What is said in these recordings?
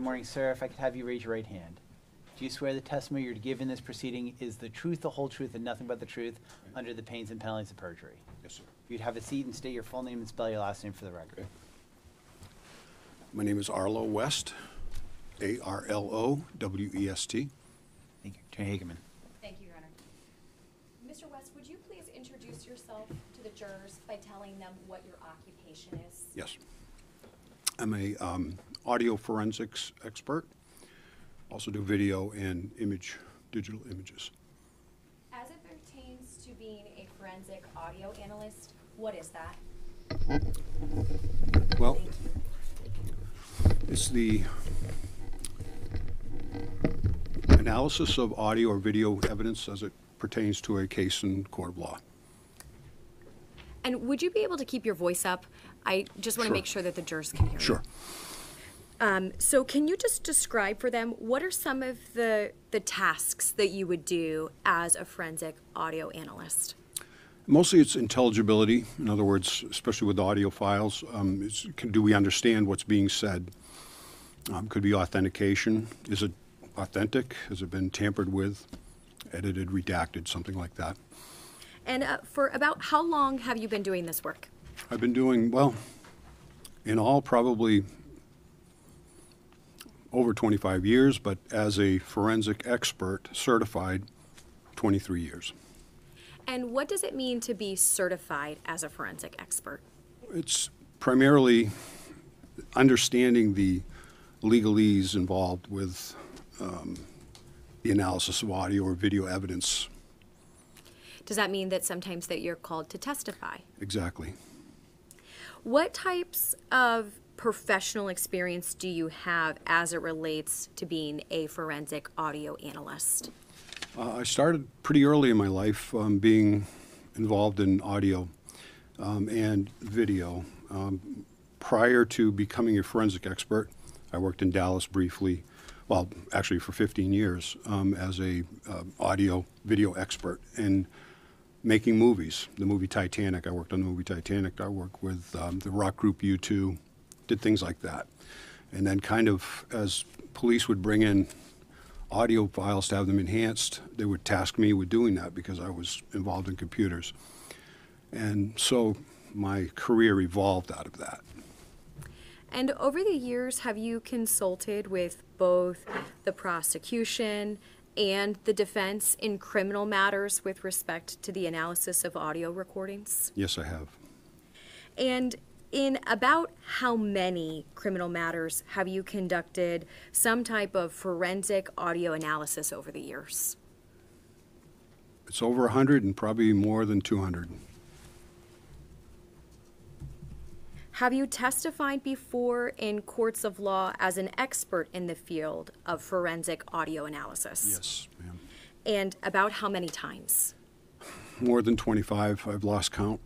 morning, sir. If I could have you raise your right hand. Do you swear the testimony you're to give in this proceeding is the truth, the whole truth, and nothing but the truth, under the pains and penalties of perjury? Yes, sir. If you'd have a seat and state your full name and spell your last name for the record. Okay. My name is Arlo West, A-R-L-O-W-E-S-T. Thank you. Attorney Hageman. Thank you, Your Honor. Mr. West, would you please introduce yourself to the jurors by telling them what your occupation is? Yes. I'm a audio forensics expert. Also do video and digital images. As it pertains to being a forensic audio analyst, what is that? Well, it's the analysis of audio or video evidence as it pertains to a case in court of law. And would you be able to keep your voice up? I just want to Sure. make sure that the jurors can hear Sure. you. So can you just describe for them what are some of the tasks that you would do as a forensic audio analyst? Mostly it's intelligibility. In other words, especially with audio files, do we understand what's being said? Could be authentication. Is it authentic? Has it been tampered with, edited, redacted, something like that? And for about how long have you been doing this work? I've been doing, well, in all probably over 25 years, but as a forensic expert, certified, 23 years. And what does it mean to be certified as a forensic expert? It's primarily understanding the legalese involved with the analysis of audio or video evidence. Does that mean that sometimes that you're called to testify? Exactly. What types of professional experience do you have as it relates to being a forensic audio analyst? I started pretty early in my life being involved in audio and video. Prior to becoming a forensic expert, I worked in Dallas briefly, well, actually for 15 years as a audio video expert and making movies. The movie Titanic, I worked on the movie Titanic. I worked with the rock group U2, did things like that. And then kind of as police would bring in audio files to have them enhanced, they would task me with doing that because I was involved in computers. And so my career evolved out of that. And over the years, have you consulted with both the prosecution and the defense in criminal matters with respect to the analysis of audio recordings? Yes, I have. And in about how many criminal matters have you conducted some type of forensic audio analysis over the years? It's over 100 and probably more than 200. Have you testified before in courts of law as an expert in the field of forensic audio analysis? Yes, ma'am. And about how many times? More than 25. I've lost count.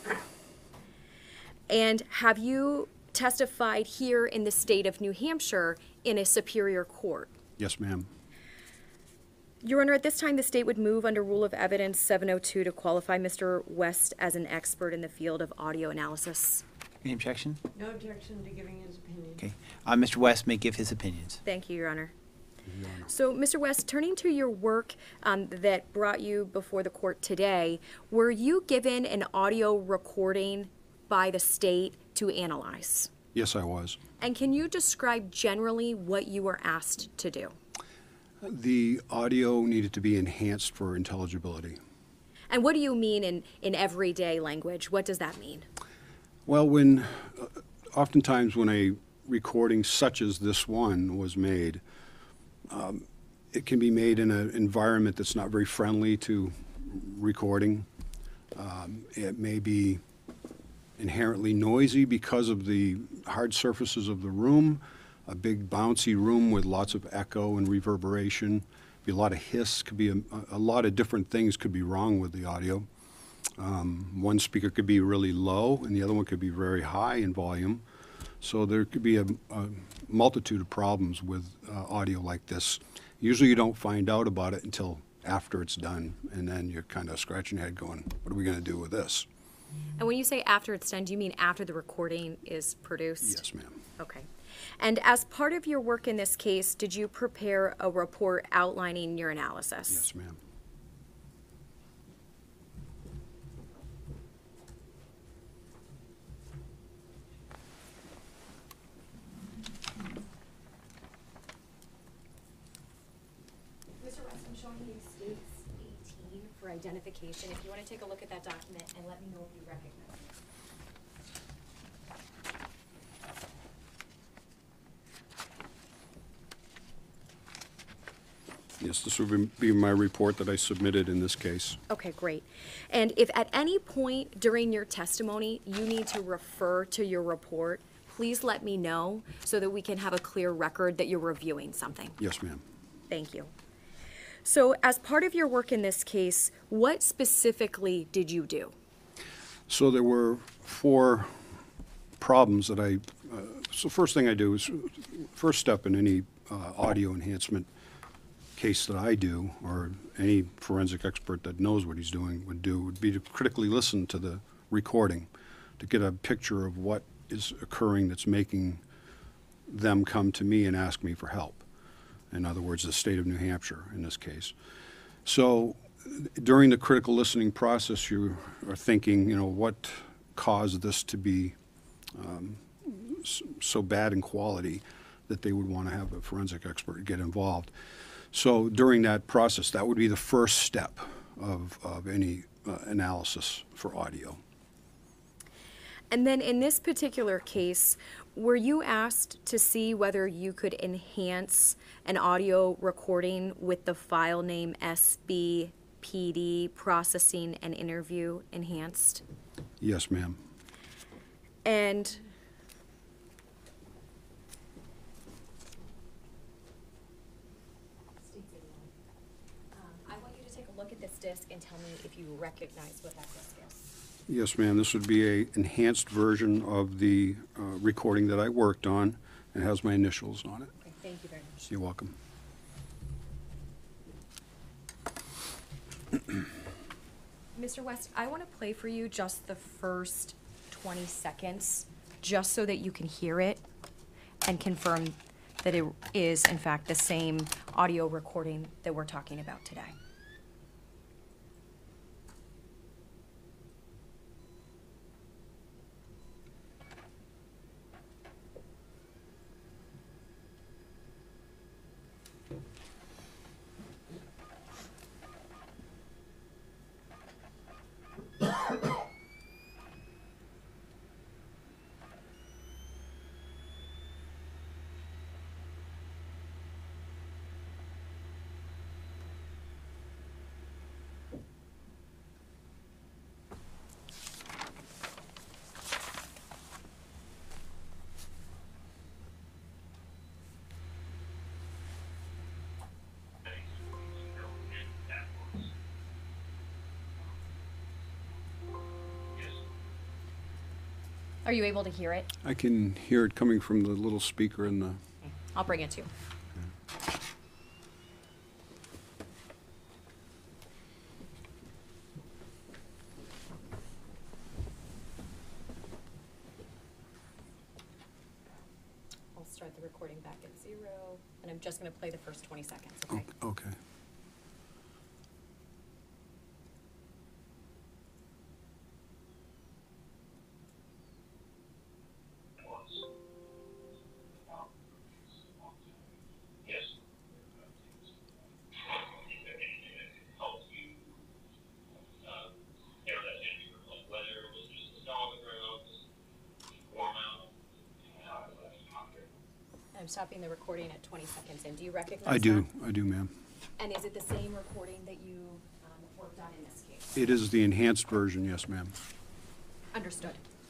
And have you testified here in the state of New Hampshire in a superior court? Yes, ma'am. Your Honor, at this time, the state would move under Rule of Evidence 702 to qualify Mr. West as an expert in the field of audio analysis. Any objection? No objection to giving his opinion. Okay. Mr. West may give his opinions. Thank you, Your Honor. Your Honor. So, Mr. West, turning to your work that brought you before the court today, were you given an audio recording by the state to analyze? Yes, I was. And can you describe generally what you were asked to do? The audio needed to be enhanced for intelligibility. And what do you mean in everyday language? What does that mean? Well, oftentimes when a recording such as this one was made, it can be made in an environment that's not very friendly to recording. It may be inherently noisy because of the hard surfaces of the room, a big bouncy room with lots of echo and reverberation, be a lot of hiss, could be a lot of different things could be wrong with the audio. One speaker could be really low and the other one could be very high in volume. So there could be a multitude of problems with audio like this. Usually you don't find out about it until after it's done, and then you're kind of scratching your head going, what are we going to do with this? And when you say after it's done, do you mean after the recording is produced? Yes, ma'am. Okay. And as part of your work in this case, did you prepare a report outlining your analysis? Yes, ma'am. Mr. West, I'm showing you states 18 for identification. If you want to take a look at that document and let me know if you recognize it. Yes, this would be my report that I submitted in this case. Okay, great. And if at any point during your testimony you need to refer to your report, please let me know so that we can have a clear record that you're reviewing something. Yes, ma'am. Thank you. So as part of your work in this case, what specifically did you do? So there were 4 problems that so first thing I do is, first step in any audio enhancement case that I do, or any forensic expert that knows what he's doing would be to critically listen to the recording, to get a picture of what is occurring that's making them come to me and ask me for help. In other words, the state of New Hampshire in this case. So during the critical listening process, you are thinking, what caused this to be so bad in quality that they would want to have a forensic expert get involved. So during that process, that would be the first step of any analysis for audio. And then in this particular case, were you asked to see whether you could enhance an audio recording with the file name SBPD Processing and Interview Enhanced? Yes, ma'am. And I want you to take a look at this disc and tell me if you recognize what that disc is. Yes, ma'am. This would be a enhanced version of the recording that I worked on. It has my initials on it. Okay, thank you very much. You're welcome. Mr. West, I want to play for you just the first 20 seconds, just so that you can hear it and confirm that it is, in fact, the same audio recording that we're talking about today. Are you able to hear it? I can hear it coming from the little speaker in the... I'll bring it to you. I'll start the recording back at 0, and I'm just going to play the first 20 seconds, okay? Okay. I'm stopping the recording at 20 seconds in. Do you recognize I do, that? ma'am. And is it the same recording that you worked on in this case? It is the enhanced version, yes, ma'am. Understood.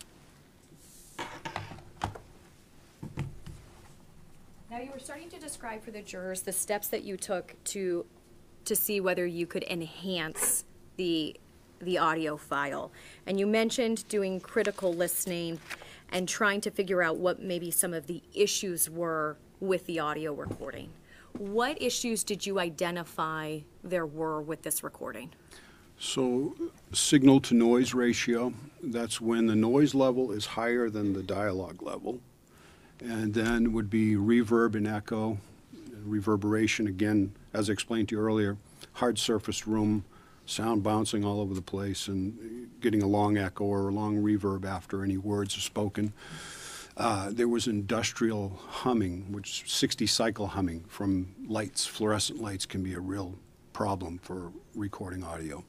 Now you were starting to describe for the jurors the steps that you took to see whether you could enhance the audio file. And you mentioned doing critical listening and trying to figure out what maybe some of the issues were with the audio recording. What issues did you identify there were with this recording? So signal to noise ratio, that's when the noise level is higher than the dialogue level. And then would be reverb and echo, reverberation, again, as I explained to you earlier, hard surfaced room, sound bouncing all over the place and getting a long echo or a long reverb after any words are spoken. There was industrial humming, which 60 cycle humming from lights. Fluorescent lights can be a real problem for recording audio.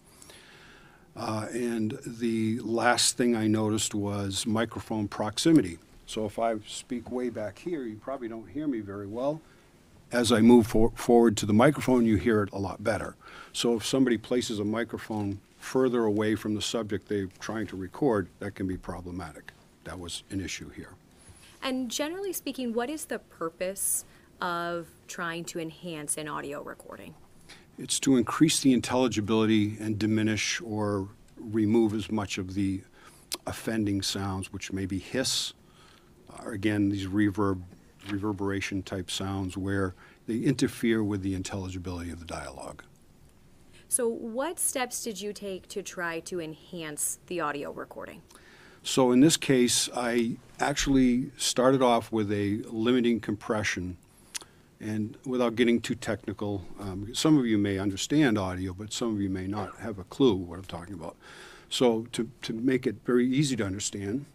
And the last thing I noticed was microphone proximity. So if I speak way back here, you probably don't hear me very well. As I move forward to the microphone, you hear it a lot better. So if somebody places a microphone further away from the subject they're trying to record, that can be problematic. That was an issue here. And generally speaking, what is the purpose of trying to enhance an audio recording? It's to increase the intelligibility and diminish or remove as much of the offending sounds, which may be hiss, or again, these reverberation type sounds where they interfere with the intelligibility of the dialogue. So what steps did you take to try to enhance the audio recording? So in this case, I actually started off with a limiting compression. And without getting too technical, some of you may understand audio, but some of you may not have a clue what I'm talking about. So to make it very easy to understand,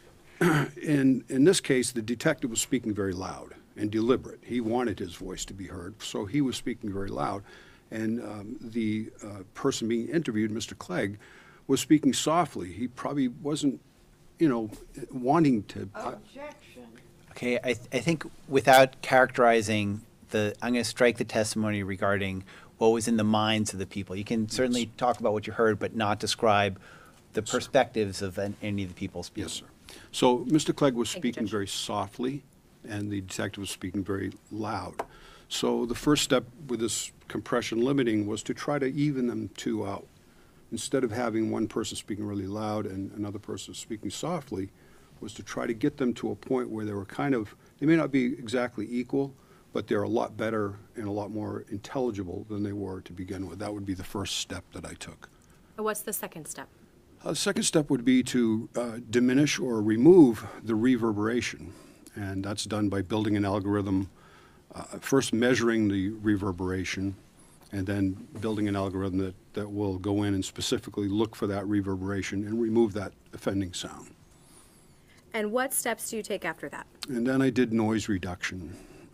in this case, the detective was speaking very loud and deliberate. He wanted his voice to be heard, so he was speaking very loud. And the person being interviewed, Mr. Clegg, was speaking softly. He probably wasn't, wanting to. Objection. Okay, I think without characterizing I'm going to strike the testimony regarding what was in the minds of the people. You can certainly talk about what you heard, but not describe the perspectives of any of the people speaking. Yes, sir. So Mr. Clegg was Thank you, speaking Judge. very softly, and the detective was speaking very loud. So the first step with this compression limiting was to try to even them two out. Instead of having one person speaking really loud and another person speaking softly, was to try to get them to a point where they were they may not be exactly equal, but they're a lot better and a lot more intelligible than they were to begin with. That would be the first step that I took. What's the second step? The second step would be to diminish or remove the reverberation, and that's done by building an algorithm, first measuring the reverberation, and then building an algorithm that will go in and specifically look for that reverberation and remove that offending sound. And what steps do you take after that? And then I did noise reduction.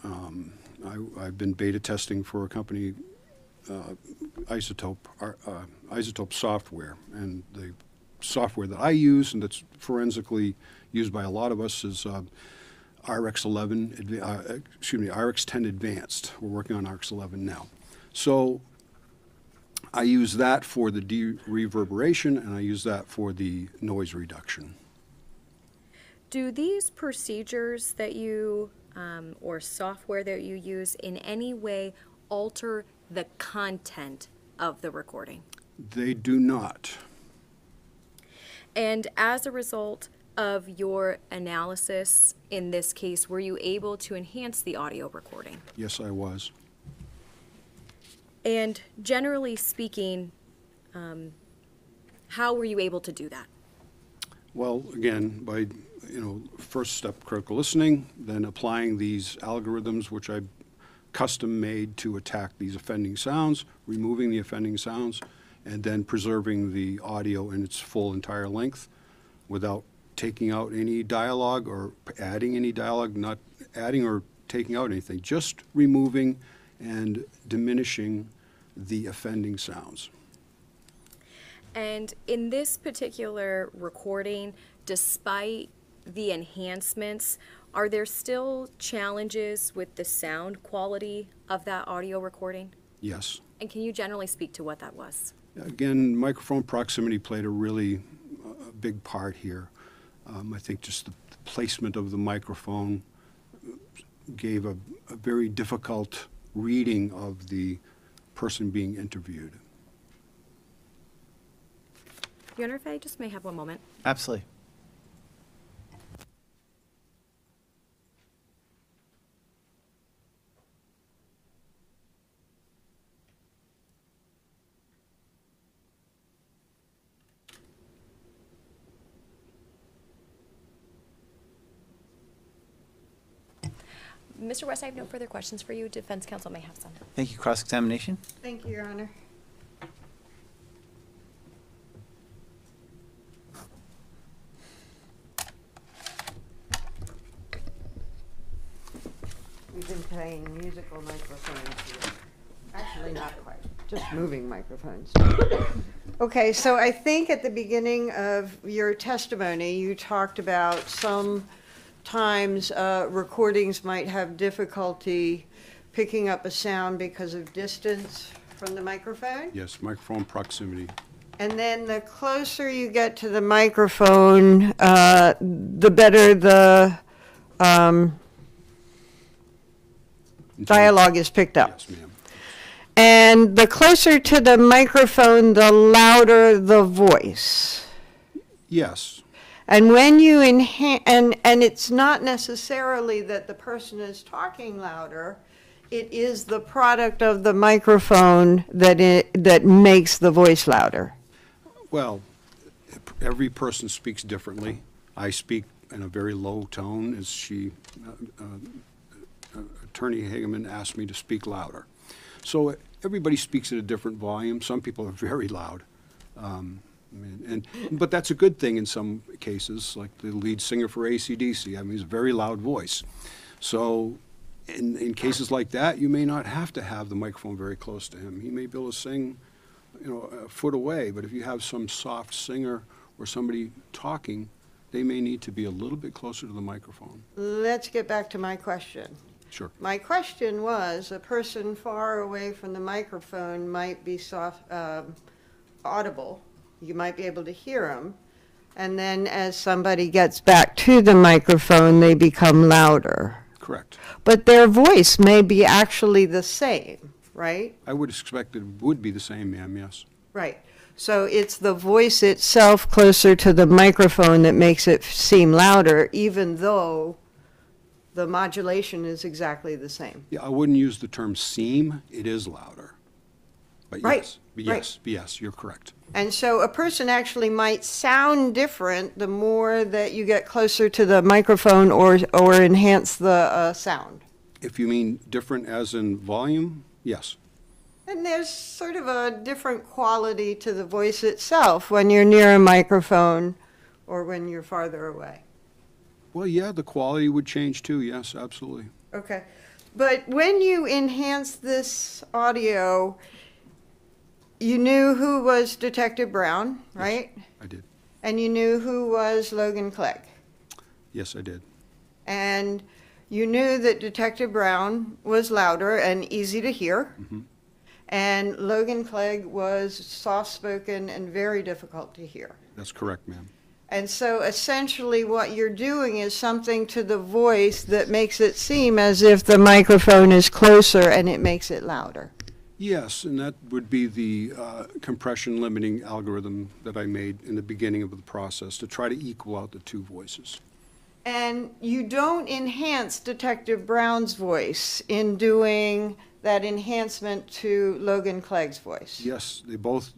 I've been beta testing for a company, Isotope software, and the software that I use and that's forensically used by a lot of us is RX10 Advanced. We're working on RX11 now. So I use that for the de-reverberation, and I use that for the noise reduction. Do these procedures that you, or software that you use in any way alter the content of the recording? They do not. And as a result of your analysis in this case, were you able to enhance the audio recording? Yes, I was. And generally speaking, how were you able to do that? Well, again, by, first step, critical listening, then applying these algorithms, which I custom made to attack these offending sounds, removing the offending sounds, and then preserving the audio in its full entire length without taking out any dialogue or adding any dialogue, not adding or taking out anything, just removing and diminishing the offending sounds. And in this particular recording, despite the enhancements, are there still challenges with the sound quality of that audio recording? Yes. And can you generally speak to what that was? Again, microphone proximity played a really big part here. I think just the placement of the microphone gave a very difficult reading of the person being interviewed. Your Honor, if I just may have one moment. Absolutely. Mr. West, I have no further questions for you. Defense counsel may have some. Thank you. Cross-examination? Thank you, Your Honor. We've been playing musical microphones here. Actually, not quite, just moving microphones. Okay, so I think at the beginning of your testimony, you talked about sometimes recordings might have difficulty picking up a sound because of distance from the microphone? Yes, microphone proximity. And then the closer you get to the microphone, the better the dialogue is picked up. Yes, ma'am. And the closer to the microphone, the louder the voice. Yes. And when you and it's not necessarily that the person is talking louder, it is the product of the microphone that makes the voice louder. Well, every person speaks differently. I speak in a very low tone, as Attorney Hageman asked me to speak louder. So everybody speaks at a different volume. Some people are very loud. But that's a good thing in some cases, like the lead singer for AC/DC. I mean, he's a very loud voice. So in cases like that, you may not have to have the microphone very close to him. He may be able to sing, a foot away. But if you have some soft singer or somebody talking, they may need to be a little bit closer to the microphone. Let's get back to my question. Sure. My question was, a person far away from the microphone might be audible. You might be able to hear them. And then as somebody gets back to the microphone, they become louder. Correct. But their voice may be actually the same, right? I would expect it would be the same, ma'am, yes. Right. So it's the voice itself closer to the microphone that makes it seem louder, even though the modulation is exactly the same. Yeah, I wouldn't use the term seem. It is louder. But Right, yes, right. yes, you're correct. And so a person actually might sound different the more that you get closer to the microphone or enhance the sound. If you mean different as in volume, yes. And there's sort of a different quality to the voice itself when you're near a microphone or when you're farther away. Well, yeah, the quality would change too, yes, absolutely. Okay. But when you enhanced this audio, you knew who was Detective Brown, right? Yes, I did. And you knew who was Logan Clegg. Yes, I did. And you knew that Detective Brown was louder and easy to hear. Mm-hmm. And Logan Clegg was soft-spoken and very difficult to hear. That's correct, ma'am. And so essentially what you're doing is something to the voice that makes it seem as if the microphone is closer and it makes it louder. Yes, and that would be the compression limiting algorithm that I made in the beginning of the process to try to equal out the two voices. And you don't enhance Detective Brown's voice in doing that enhancement to Logan Clegg's voice. Yes, they're both,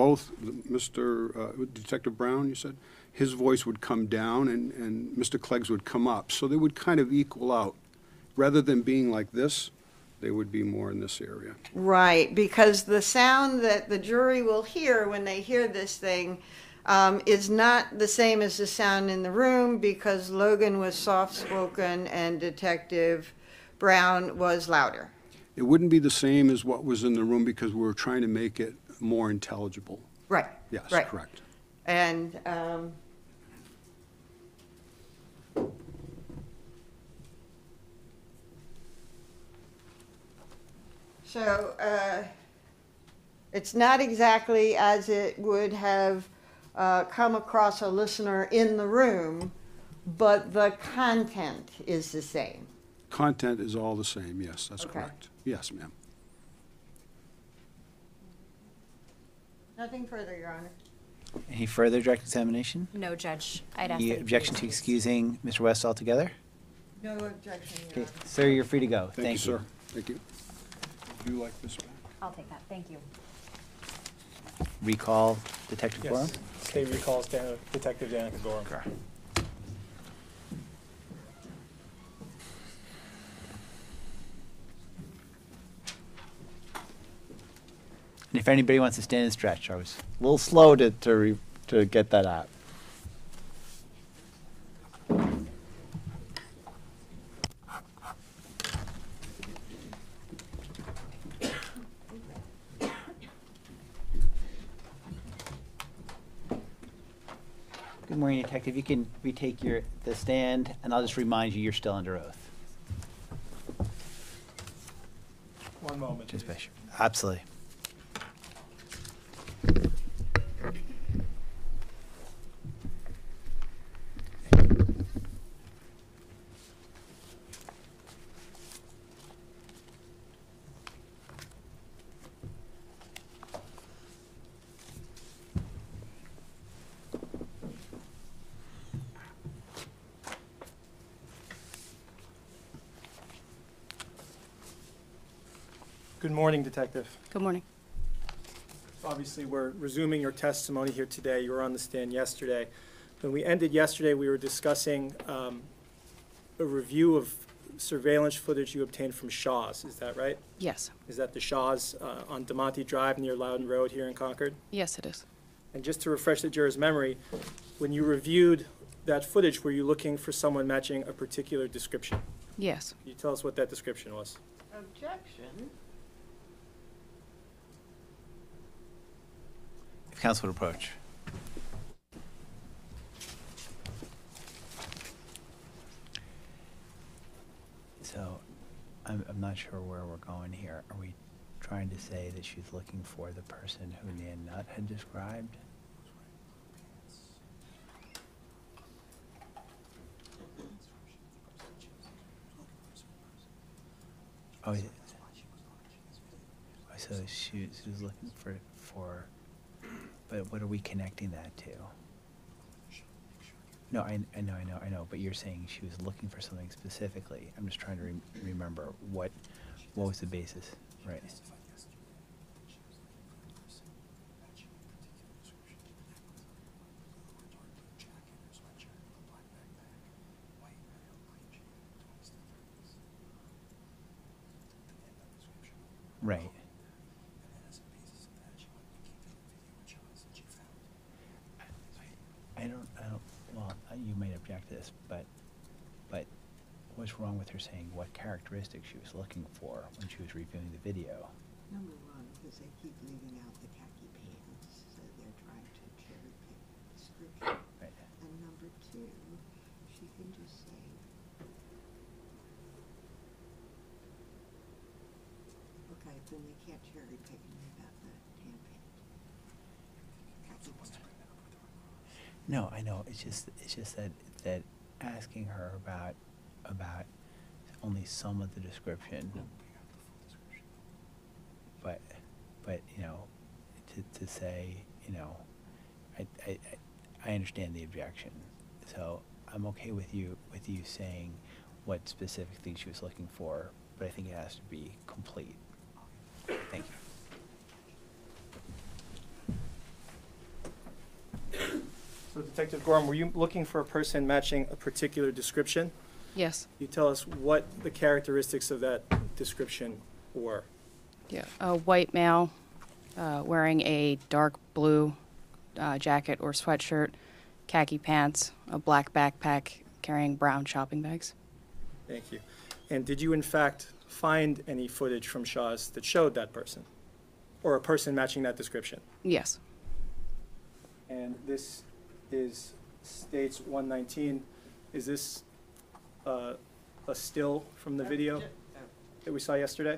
Mr. Detective Brown, you said, his voice would come down and Mr. Clegg's would come up. So they would kind of equal out. Rather than being like this, they would be more in this area. Right, because the sound that the jury will hear when they hear this thing is not the same as the sound in the room because Logan was soft-spoken and Detective Brown was louder. It wouldn't be the same as what was in the room because we were trying to make it more intelligible. Right. Yes, right. correct. And so it's not exactly as it would have come across a listener in the room, but the content is the same. Content is all the same, yes, that's Okay. correct. Yes, ma'am. Nothing further, Your Honor. Any further direct examination? No, Judge. I'd ask Any that you objection to please. excusing Mr. West altogether? No objection, Your Okay, Honor. sir, you're free to go. Thank you, sir. Thank you. Would you like this back? I'll take that. Thank you. Recall Detective Gorham? Yes. State recalls Detective Danika Gorham. And if anybody wants to stand and stretch, I was a little slow to get that out. Good morning, Detective. You can retake the stand, and I'll just remind you, you're still under oath. One moment. Just please. be sure. Absolutely. Good morning, Detective. Good morning. Obviously, we're resuming your testimony here today. You were on the stand yesterday. When we ended yesterday, we were discussing a review of surveillance footage you obtained from Shaw's. Is that right? Yes. Is that the Shaw's on DeMonte Drive near Loudon Road here in Concord? Yes, it is. And just to refresh the juror's memory, when you reviewed that footage, were you looking for someone matching a particular description? Yes. Can you tell us what that description was? Objection. If counsel would approach. So, I'm not sure where we're going here. Are we trying to say that she's looking for the person who Nan Nutt had described? Oh, yeah. So she was looking for, but what are we connecting that to? No, I know, but you're saying she was looking for something specifically. I'm just trying to remember what was the basis, right? Right. I don't, well, you might object to this, but what's wrong with her saying what characteristics she was looking for when she was reviewing the video? Number one, because they keep leaving out the khaki pants, so they're trying to cherry pick the description. Right. And number two, she can just say, okay, then they can't cherry pick me about the tan pant. Khaki pants. No, I know. It's just that asking her about only some of the description, but you know, to say, you know, I understand the objection, so I'm okay with you saying what specific thing she was looking for, but I think it has to be complete. Thank you. So Detective Gorham, were you looking for a person matching a particular description? Yes. Can you tell us what the characteristics of that description were? Yeah. A white male wearing a dark blue jacket or sweatshirt, khaki pants, a black backpack, carrying brown shopping bags. Thank you. And did you in fact find any footage from Shaw's that showed that person? Or a person matching that description? Yes. And this is States 119. Is this a still from the video that we saw yesterday?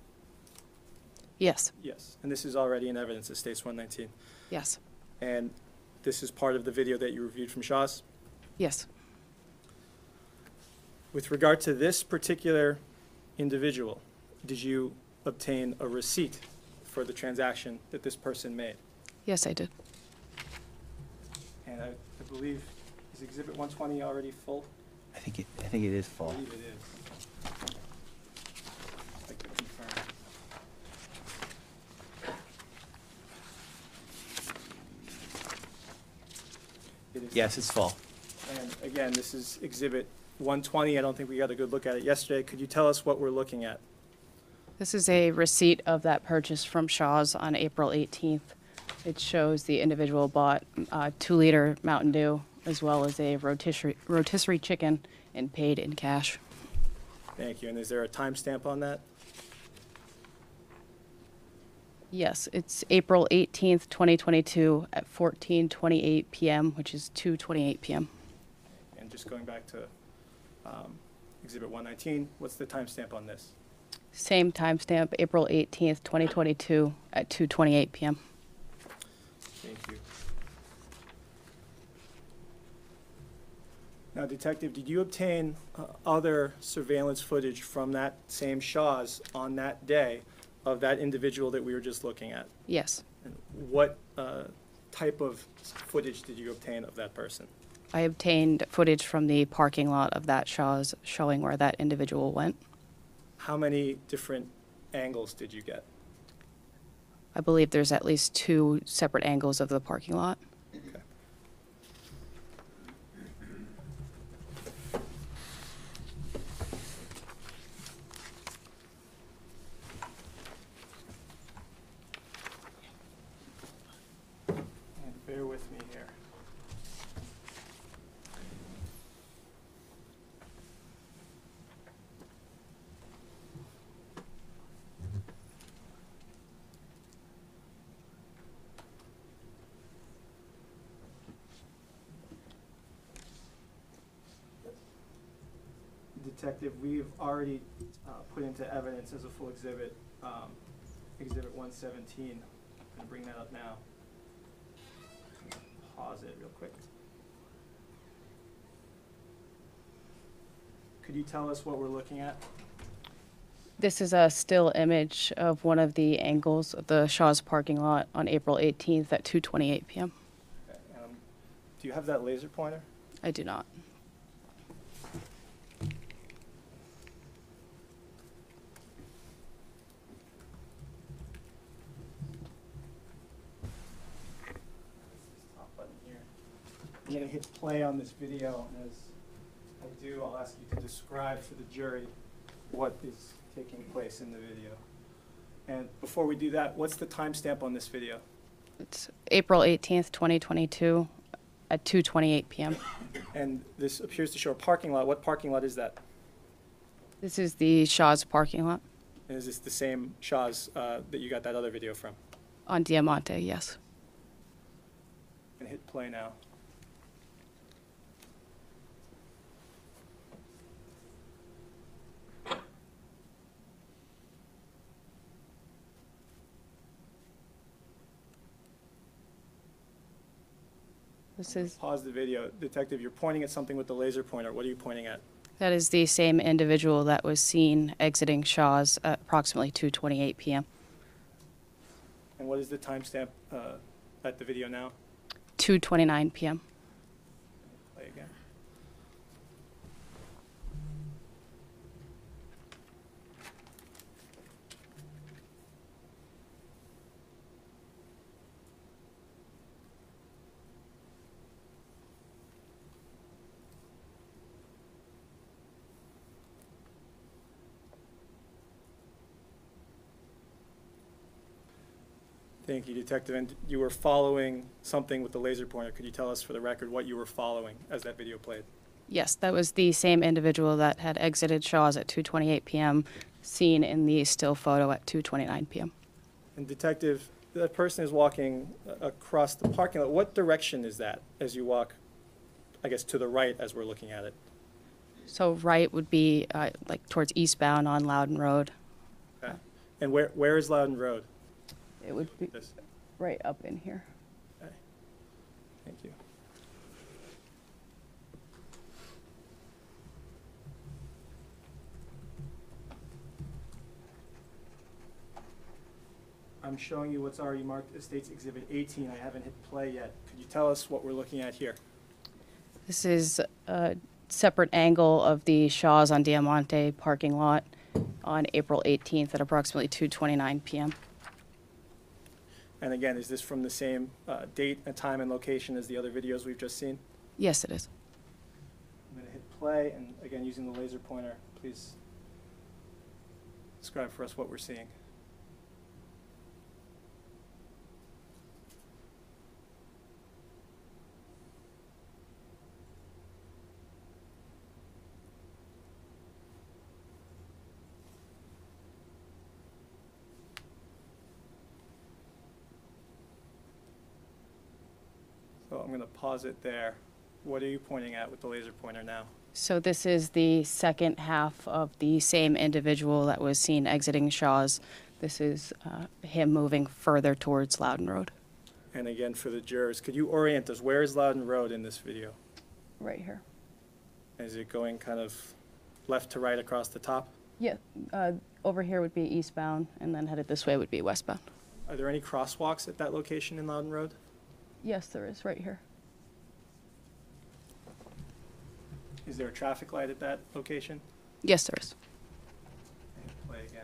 Yes. Yes. And this is already in evidence at States 119. Yes. And this is part of the video that you reviewed from Shaw's? Yes. With regard to this particular individual, did you obtain a receipt for the transaction that this person made? Yes, I did. And I believe, is Exhibit 120 already full? I think it is I full. believe it is. I'd like to confirm. It is. Yes, it's full. And again, this is Exhibit 120. I don't think we got a good look at it yesterday. Could you tell us what we're looking at? This is a receipt of that purchase from Shaw's on April 18th. It shows the individual bought 2-liter Mountain Dew as well as a rotisserie chicken and paid in cash. Thank you. And is there a timestamp on that? Yes, it's April 18th, 2022 at 14:28 p.m., which is 2:28 p.m. And just going back to Exhibit 119, what's the timestamp on this? Same timestamp, April 18th, 2022 at 2:28 p.m. Thank you. Now, Detective, did you obtain other surveillance footage from that same Shaw's on that day of that individual that we were just looking at? Yes, And what type of footage did you obtain of that person? I obtained footage from the parking lot of that Shaw's showing where that individual went. How many different angles did you get? I believe there's at least 2 separate angles of the parking lot. Okay. And bear with me here. Detective, we've already put into evidence as a full exhibit, Exhibit 117. I'm going to bring that up now. Pause it real quick. Could you tell us what we're looking at? This is a still image of one of the angles of the Shaw's parking lot on April 18th at 2:28 p.m. Okay, do you have that laser pointer? I do not. Top button here. I'm going to hit play on this video, and as I do, I'll ask you to describe for the jury what is taking place in the video. And before we do that, what's the timestamp on this video? It's April 18th, 2022 at 2:28 p.m. And this appears to show a parking lot. What parking lot is that? This is the Shaw's parking lot And is this the same Shaw's that you got that other video from? on Diamante, yes. And hit play now. This is, Pause the video. Detective, you're pointing at something with the laser pointer. What are you pointing at? that is the same individual that was seen exiting Shaw's at approximately 2:28 p.m. And what is the timestamp at the video now? 2:29 p.m. Play again. Thank you, Detective. And you were following something with the laser pointer. Could you tell us for the record what you were following as that video played? Yes, that was the same individual that had exited Shaw's at 2:28 p.m., seen in the still photo at 2:29 p.m. And Detective, that person is walking across the parking lot. What direction is that as you walk, I guess, to the right as we're looking at it? So right would be like towards eastbound on Loudon Road. Okay. And where is Loudon Road? It would be This. right up in here. Okay. Thank you. I'm showing you what's already marked as State's Exhibit 18. I haven't hit play yet. Could you tell us what we're looking at here? This is a separate angle of the Shaw's on Diamante parking lot on April 18th at approximately 2:29 p.m. And again, is this from the same date and time and location as the other videos we've just seen? Yes, it is. I'm going to hit play, and again, using the laser pointer, please Describe for us what we're seeing. So I'm going to pause it there. What are you pointing at with the laser pointer now? So this is the second half of the same individual that was seen exiting Shaw's. This is him moving further towards Loudon Road. And again, for the jurors, could you orient us? Where is Loudon Road in this video? Right here. Is it going kind of left to right across the top? Yeah, over here would be eastbound, and then headed this way would be westbound. Are there any crosswalks at that location in Loudon Road? Yes, there is, right here. Is there a traffic light at that location? Yes, there is. Play again.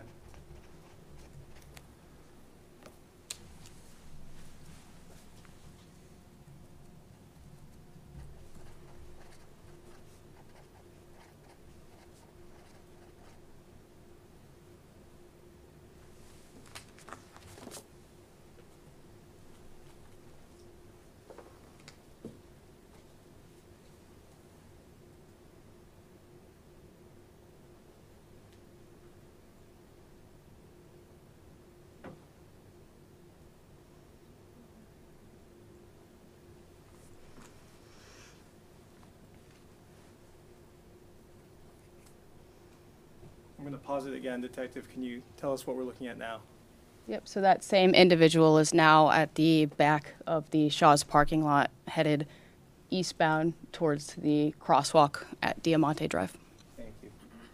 I'm going to pause it again. Detective, can you tell us what we're looking at now? Yep, so that same individual is now at the back of the Shaw's parking lot, headed eastbound towards the crosswalk at Diamante Drive. Thank you.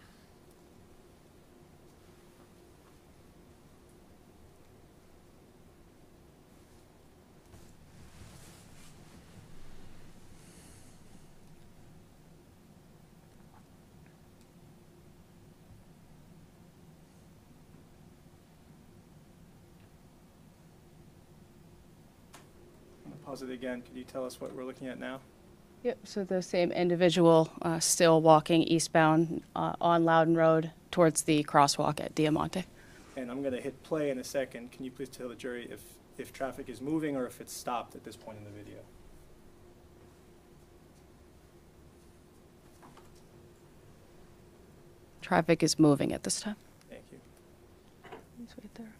Pause it again. Could you tell us what we're looking at now? Yep, so the same individual still walking eastbound on Loudon Road towards the crosswalk at Diamante. And I'm going to hit play in a second. Can you please tell the jury if traffic is moving or if it's stopped at this point in the video? Traffic is moving at this time. Thank you. He's right there.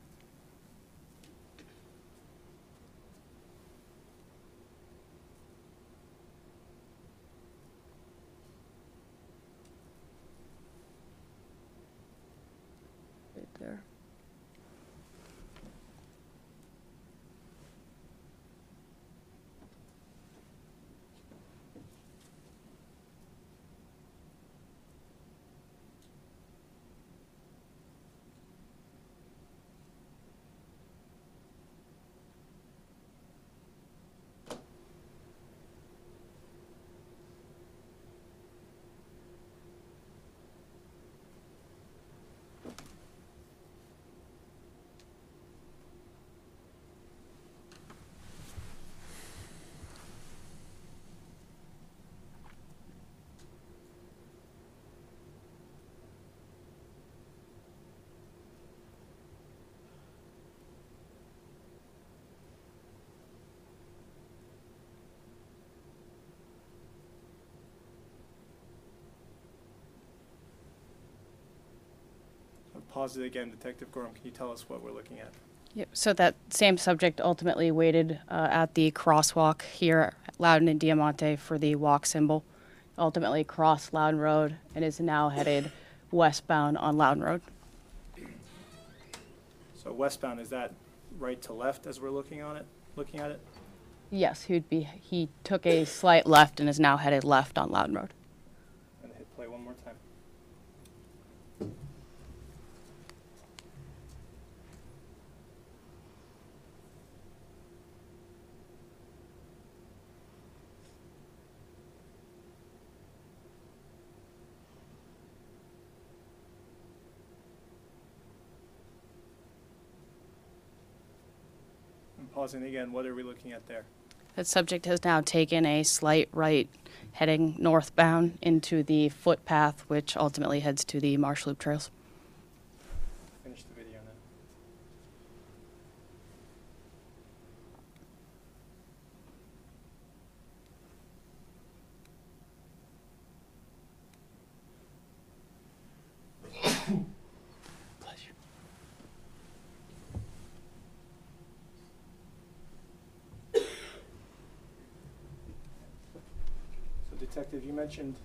Right there. Pause it again. Detective Gorham, can you tell us what we're looking at? Yep, so that same subject ultimately waited at the crosswalk here at Loudon and Diamante for the walk symbol. Ultimately crossed Loudon Road and is now headed westbound on Loudon Road. So westbound, is that right to left as we're looking at it? Yes, he took a slight left and is now headed left on Loudon Road. I'm going to hit play one more time. Pausing again, what are we looking at there? That subject has now taken a slight right, heading northbound into the footpath, which ultimately heads to the Marsh Loop Trails. Detective, you mentioned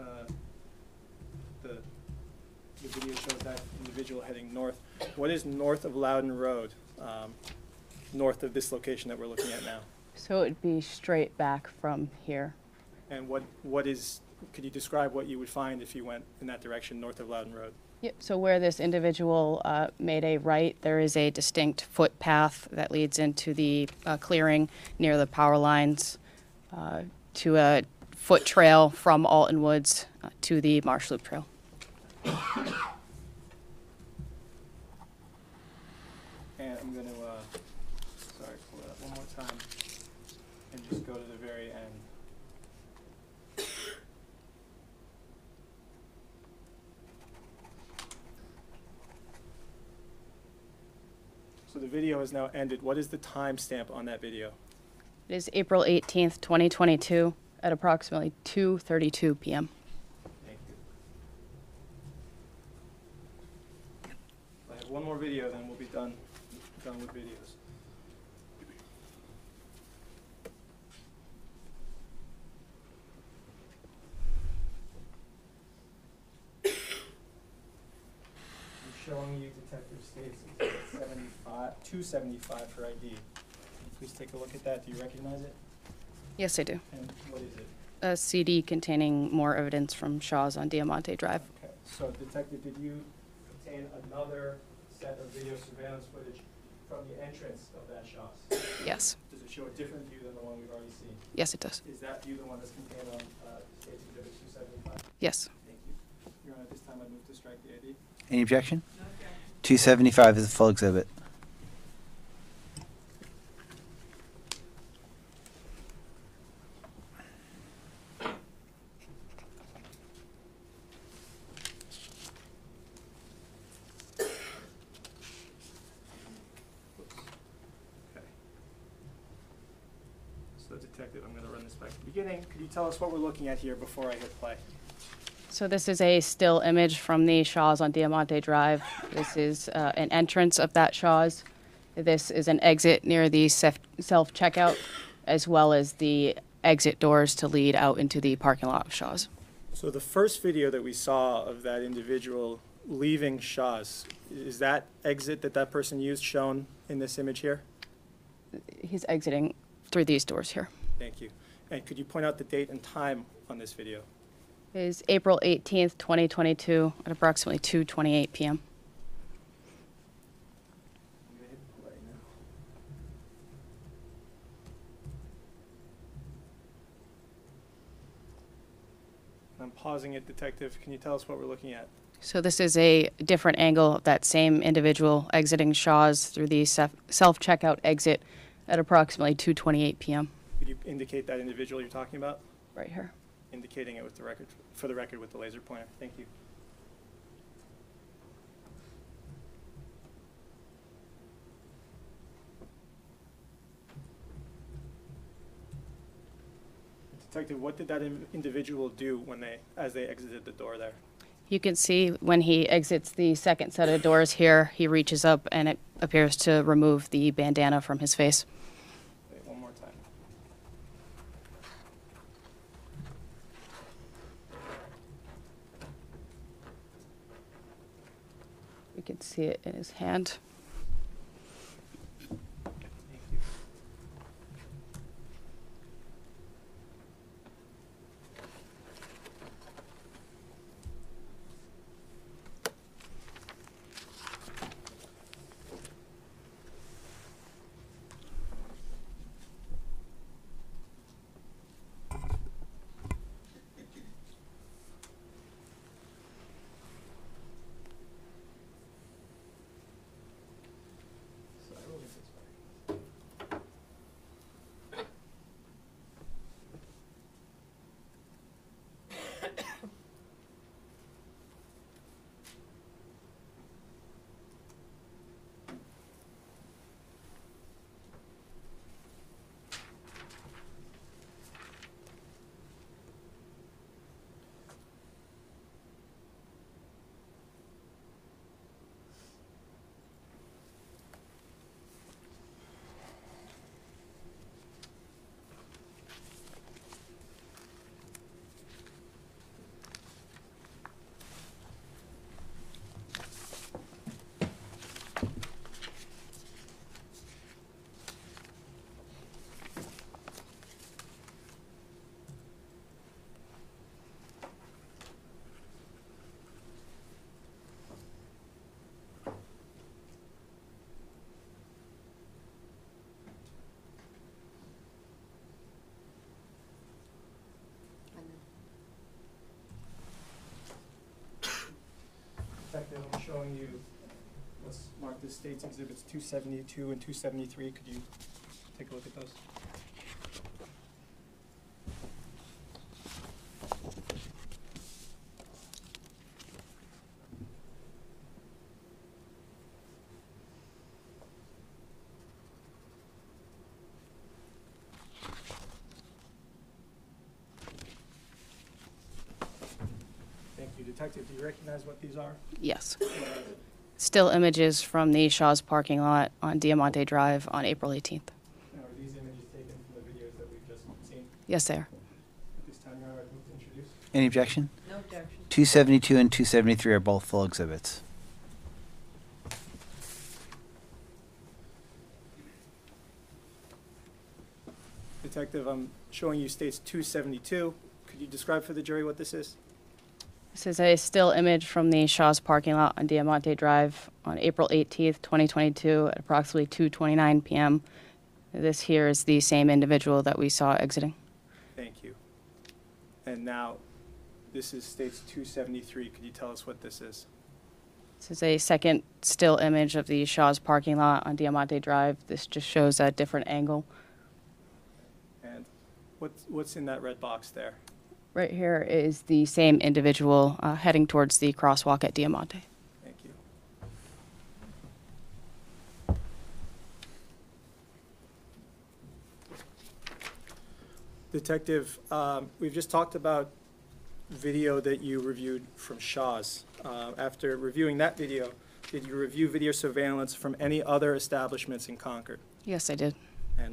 the video shows that individual heading north. What is north of Loudon Road, north of this location that we're looking at now? So it would be straight back from here. And what is, could you describe what you would find if you went in that direction, north of Loudon Road? Yep. So where this individual made a right, there is a distinct footpath that leads into the clearing near the power lines to a foot trail from Alton Woods to the Marsh Loop Trail. And I'm going to, sorry, pull it up one more time and just go to the very end. So the video has now ended. What is the timestamp on that video? It is April 18th, 2022 at approximately 2:32 p.m. Thank you. I have one more video, then we'll be done with videos. I'm showing you Detective Stacy, 275 for ID. Please take a look at that. Do you recognize it? Yes, I do. And what is it? A CD containing more evidence from Shaw's on Diamante Drive. Okay, so Detective, did you obtain another set of video surveillance footage from the entrance of that Shaw's? Yes. Does it show a different view than the one we've already seen? Yes, it does. Is that view the one that's contained on State's Exhibit 275? Yes. Thank you. Your Honor, at this time I move to strike the ID. Any objection? 275 is a full exhibit. Okay. So Detective, I'm going to run this back to the beginning. Could you tell us what we're looking at here before I hit play? So this is a still image from the Shaw's on Diamante Drive. This is an entrance of that Shaw's. This is an exit near the self-checkout, as well as the exit doors to lead out into the parking lot of Shaw's. So the first video that we saw of that individual leaving Shaw's, is that exit that that person used shown in this image here? He's exiting through these doors here. Thank you. And could you point out the date and time on this video? It is April 18th, 2022 at approximately 2:28 p.m. I'm going to hit play now. I'm pausing it, Detective. Can you tell us what we're looking at? So this is a different angle of that same individual exiting Shaw's through the self-checkout exit at approximately 2:28 p.m. Could you indicate that individual you're talking about? Right here. Indicating it with the record, for the record with the laser pointer. Thank you. Detective, what did that individual do as they exited the door there? You can see when he exits the second set of doors here, he reaches up and it appears to remove the bandana from his face. Wait, one more time. You can see it in his hand. Thank you. showing you what's marked as States Exhibits 272 and 273. Could you take a look at those? Thank you. Detective, do you recognize what these are? Yes. Still images from the Shaw's parking lot on Diamante Drive on April 18th. Now, are these images taken from the videos that we've just seen? Yes, they are. At this time, Your Honor, I'd move to introduce. Any objection? No objection. 272 and 273 are both full exhibits. Detective, I'm showing you States 272. Could you describe for the jury what this is? This is a still image from the Shaw's parking lot on Diamante Drive on April 18th, 2022 at approximately 2:29 p.m. This here is the same individual that we saw exiting. Thank you. And now, this is States 273. Could you tell us what this is? This is a second still image of the Shaw's parking lot on Diamante Drive. This just shows a different angle. And what's in that red box there? Right here is the same individual heading towards the crosswalk at Diamante. Thank you. Detective, we've just talked about video that you reviewed from Shaw's. After reviewing that video, did you review video surveillance from any other establishments in Concord? Yes, I did. And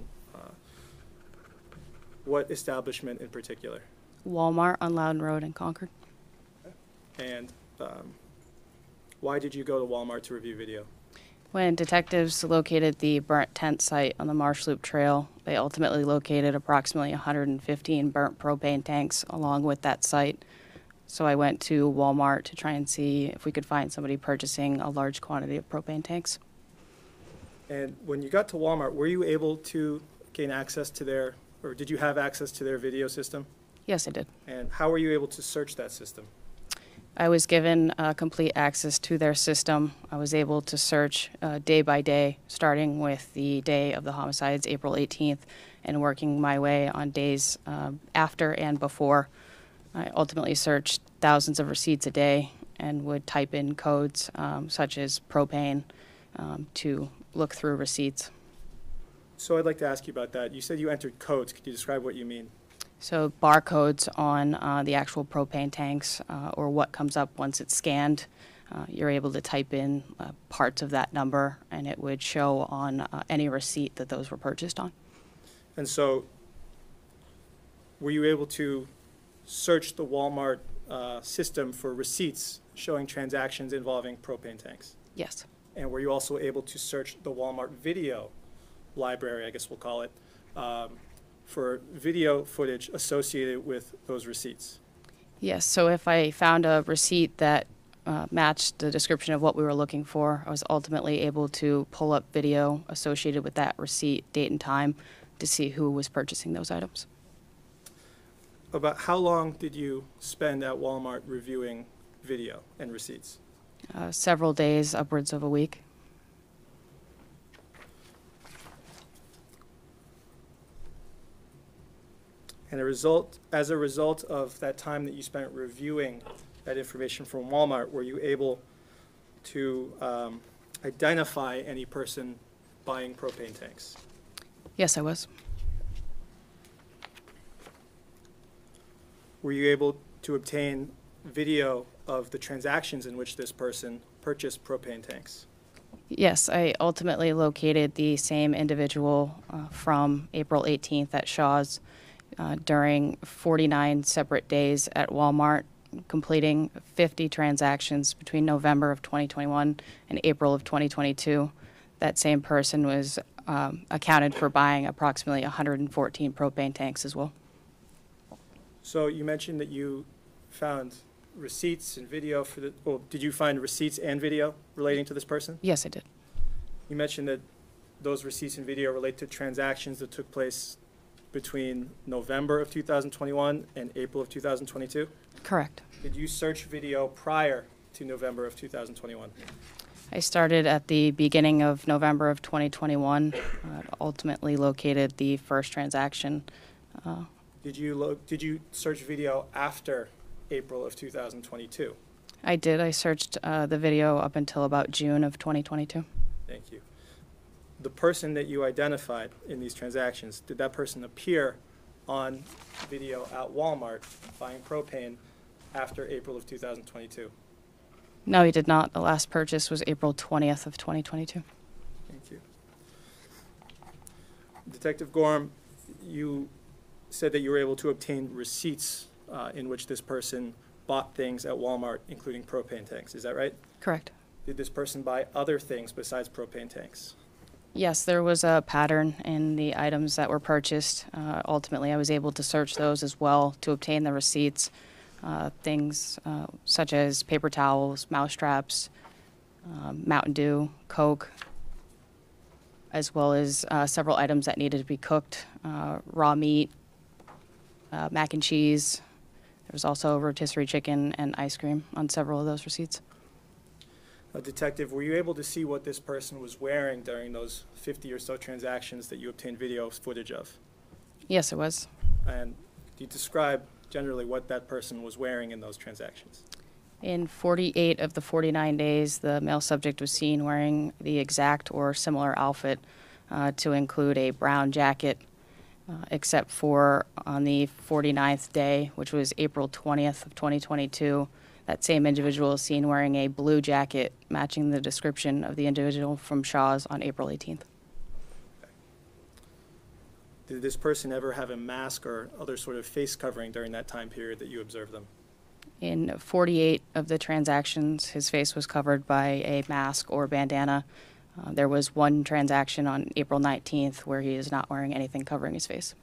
what establishment in particular? Walmart on Loudon Road in Concord. And why did you go to Walmart to review video? When detectives located the burnt tent site on the Marsh Loop Trail, they ultimately located approximately 115 burnt propane tanks along with that site. So I went to Walmart to try and see if we could find somebody purchasing a large quantity of propane tanks. And when you got to Walmart, were you able to gain access to their, or did you have access to their video system? Yes, I did. And how were you able to search that system? I was given complete access to their system. I was able to search day by day, starting with the day of the homicides, April 18th, and working my way on days after and before. I ultimately searched thousands of receipts a day and would type in codes such as propane to look through receipts. So I'd like to ask you about that. You said you entered codes. Could you describe what you mean? So barcodes on the actual propane tanks or what comes up once it's scanned. You're able to type in parts of that number and it would show on any receipt that those were purchased on. And so were you able to search the Walmart system for receipts showing transactions involving propane tanks? Yes. And were you also able to search the Walmart video library, I guess we'll call it, for video footage associated with those receipts? Yes, so if I found a receipt that matched the description of what we were looking for, I was ultimately able to pull up video associated with that receipt, date and time, to see who was purchasing those items. About how long did you spend at Walmart reviewing video and receipts? Several days, upwards of a week. And as a result of that time that you spent reviewing that information from Walmart, were you able to identify any person buying propane tanks? Yes, I was. Were you able to obtain video of the transactions in which this person purchased propane tanks? Yes, I ultimately located the same individual from April 18th at Shaw's during 49 separate days at Walmart, completing 50 transactions between November of 2021 and April of 2022. That same person was accounted for buying approximately 114 propane tanks as well. So you mentioned that you found receipts and video for the, well, did you find receipts and video relating to this person? Yes, I did. You mentioned that those receipts and video relate to transactions that took place between November of 2021 and April of 2022? Correct. Did you search video prior to November of 2021? I started at the beginning of November of 2021, ultimately located the first transaction. Did you search video after April of 2022? I did. I searched the video up until about June of 2022. Thank you. The person that you identified in these transactions, did that person appear on video at Walmart buying propane after April of 2022? No, he did not. The last purchase was April 20th of 2022. Thank you. Detective Gorham, you said that you were able to obtain receipts in which this person bought things at Walmart, including propane tanks. Is that right? Correct. Did this person buy other things besides propane tanks? Yes, there was a pattern in the items that were purchased. Ultimately, I was able to search those as well to obtain the receipts. Things such as paper towels, mouse traps, Mountain Dew, Coke, as well as several items that needed to be cooked, raw meat, mac and cheese. There was also rotisserie chicken and ice cream on several of those receipts. Detective, were you able to see what this person was wearing during those 50 or so transactions that you obtained video footage of? Yes, it was. And do you describe generally what that person was wearing in those transactions? In 48 of the 49 days, the male subject was seen wearing the exact or similar outfit to include a brown jacket, except for on the 49th day, which was April 20th of 2022, that same individual is seen wearing a blue jacket matching the description of the individual from Shaw's on April 18th. Did this person ever have a mask or other sort of face covering during that time period that you observed them? In 48 of the transactions, his face was covered by a mask or bandana. There was one transaction on April 19th where he is not wearing anything covering his face.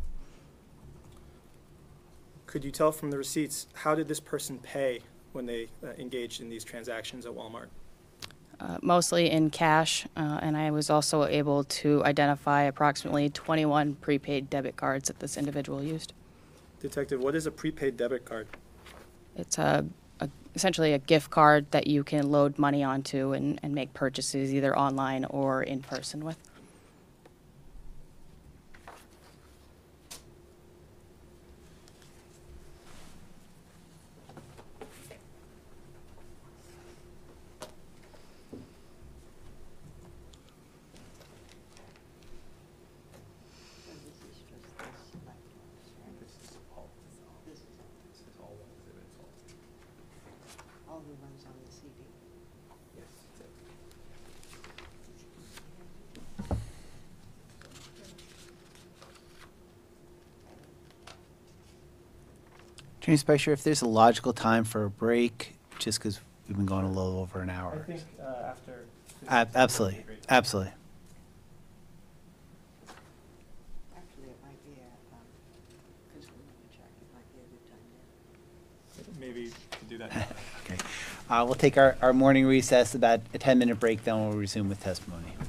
Could you tell from the receipts, how did this person pay when they engaged in these transactions at Walmart? Mostly in cash, and I was also able to identify approximately 21 prepaid debit cards that this individual used. Detective, what is a prepaid debit card? It's essentially a gift card that you can load money onto and make purchases either online or in person with. So this is just the select ones, right? This is all the ones on the CD. Attorney Spicer, if there's a logical time for a break, just because we've been going a little over an I hour. think after. Absolutely, absolutely. Actually, it might be a physical number check, it might be a good time now. Maybe to do that. Okay. We'll take our morning recess, about a 10-minute break, then we'll resume with testimony.